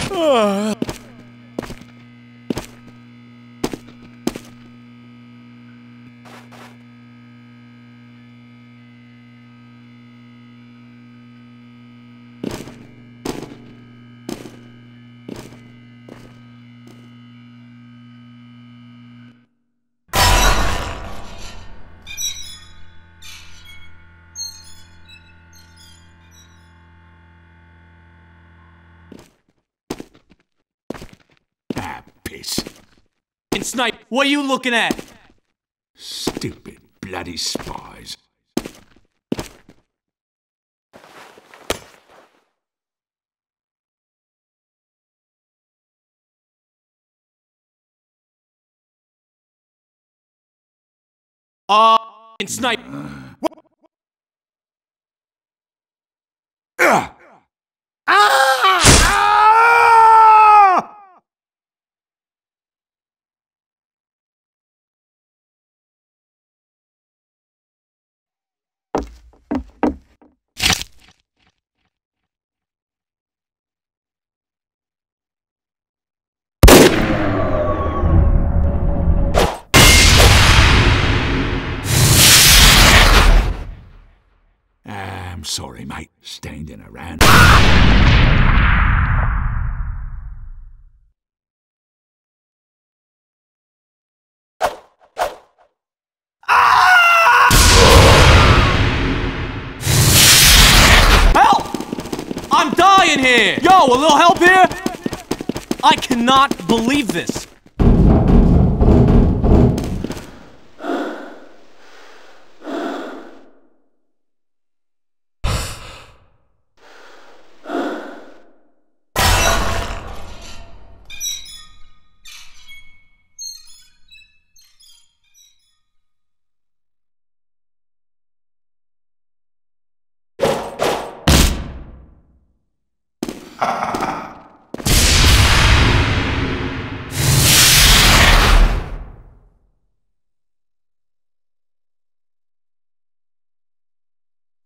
Piss. And Snipe, what are you looking at? Stupid bloody spies. And Snipe. I'm sorry, mate. Standing around. Help! I'm dying here! Yo, a little help here? I cannot believe this.